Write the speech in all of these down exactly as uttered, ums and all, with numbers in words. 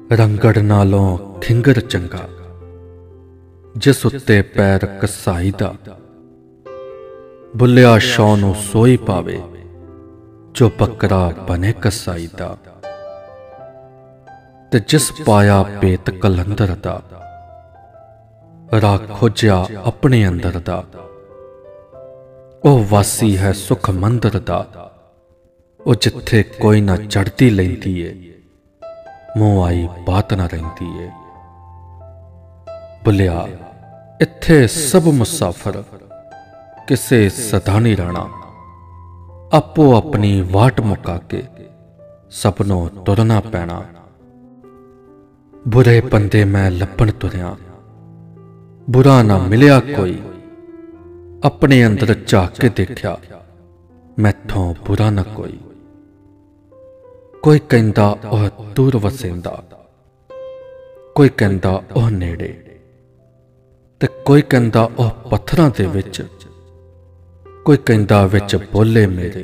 रंगड़ नालों खिंगर चंगा, जिस उत्ते पैर कसाई दा। बुलिया शौ नूं सोई पावे, जो बकरा बने कसाई दा। ते जिस पाया पेत कलंदर दा, राह खोजिया अपने अंदर दा। ओ वासी है सुख मंदर दा, ओ जिथे कोई ना चढ़ती लैंदी है, मूँह आई बात ना रहिंदी है। बुलिया इत्थे सब मुसाफर, किसे सदा नहीं रहना। आपो अपनी वाट मुका के सबनों तुरना पैना। बुरे बंदे मैं लभण तुरिया, बुरा ना मिलिया कोई। अपने अंदर झाक के देखा, मैथों बुरा ना कोई। कोई कहंदा ओह दूर वसेंदा, कोई कहंदा ओह नेड़े, ते कोई कहंदा ओह पत्थरां दे विच, कोई कहंदा विच बोले मेरे।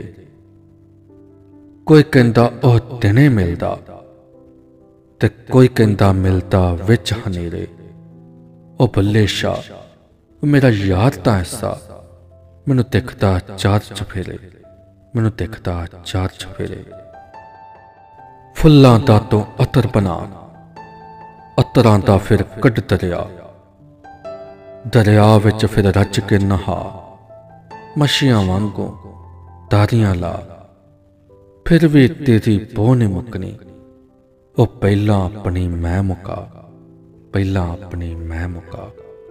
कोई कहंदा ओह दिने मिलदा, ते कोई कहंदा मिलदा विच हनेरे। ओ बुल्ले शाह मेरा यार तां ऐसा, मैनू दिखदा चार चफेरे, मैनू दिखदा चार चफेरे। फुल्लां दा तों अतर बना, अतरां दा फिर कढ दरिया। दरिया विच फिर रज के नहा, मछियां वांगू तारियां ला। फिर भी तेरी बोह नहीं मुकनी, ओ पहला अपनी मैं मुका, पहला अपनी मैं मुका।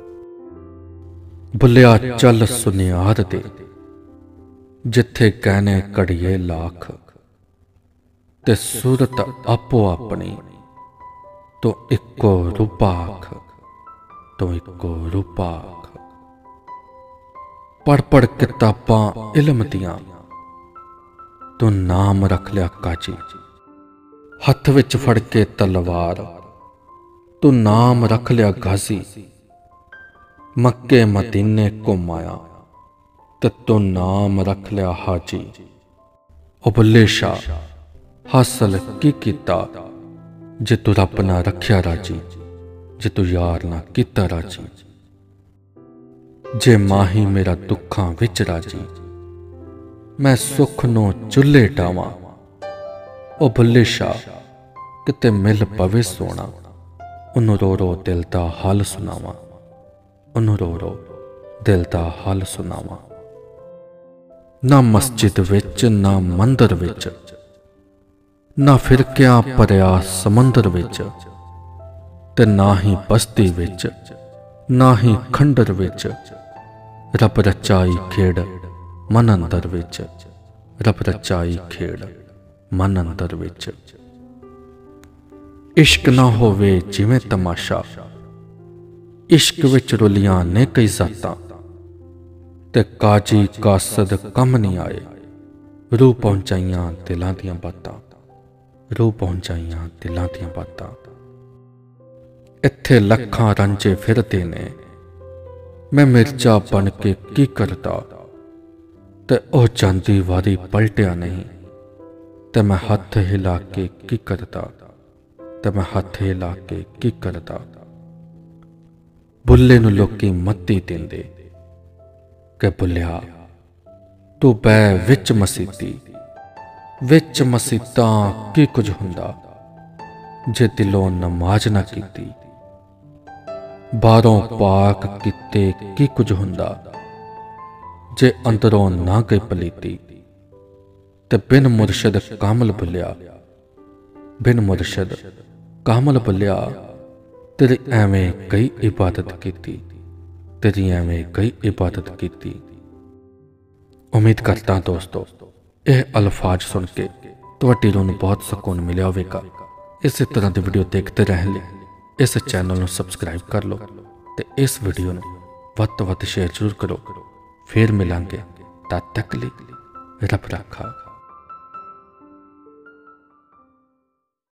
बुलिया चल सुनियार दे, जिथे कहने घड़िए लाख। ते सूरत आपो अपनी, तो इको रूपा आख, तो इको रूपा आख। पढ़ पढ़ किताबां इल्म दियां, तू नाम रख लिया काजी। हथ विच फड़ के तलवार, तू नाम रख लिया गाजी। मक्के मदीने घुम आया, ते तू नाम रख लिया हाजी। ओ बुल्ले शाह हासिल की कीता, जे तू रब ना रखिया राजी, जे तू यार ना कीता राजी। जे माही मेरा दुखां विच राजी, मैं सुख नूं चुल्हे डावां। ओ बुल्ले शाह किते मिल पवे सोना, उन्नू रो रो दिल दा हाल सुनावां, उन्नू रो रो दिल दा हाल सुनावां। ना मस्जिद विच ना मंदिर विच, ना फिरकिया भरिया समंदर विच, ते ना ही बस्ती विच, ना ही खंडर विच। रब रचाई खेड़ मन अंदर विच, रब रचाई खेड़ मन अंदर विच। इश्क ना होवे जिवें तमाशा, इश्क विच रुलियां ने कई जातां। ते काजी कासद कम नहीं आए, रूह पहुंचाइयां दिलां दियां बातां, रूह पहुंचाइयां दिलां दियां बातां। इत्थे लखां रांझे फिरदे ने, मैं मिर्जा बन के की करदा। ते ओह जांदी वारी पलटिया नहीं, ते मैं हथ हिला के की करदा, ते मैं हथ हिला के की करदा। बुल्ले नूं लोकी मत्ती देंदे कि बुलिया तू बै विच मसीती। विच मसीतां की कुछ हुंदा, जे दिलों नमाज ना कीती। बाहरों पाक कीते की कुछ हुंदा, जे अंदरों ना गई पलीती। ते बिन मुर्शद कामल बुलिया, बिन मुर्शद कामल बुलिया। तेरी एवें कई इबादत कीती, तेरी एवें कई इबादत कीती। उम्मीद करता दोस्तों यह अल्फाज सुन के तुहाडी रूह नूं बहुत सुकून मिलिया होवेगा। इस तरह की वीडियो देखते रहने लई इस चैनल नूं सबसक्राइब कर लो, ते इस वीडियो नूं वध तो वध शेयर जरूर करो। फिर मिलांगे, तद तक लई रब राखा।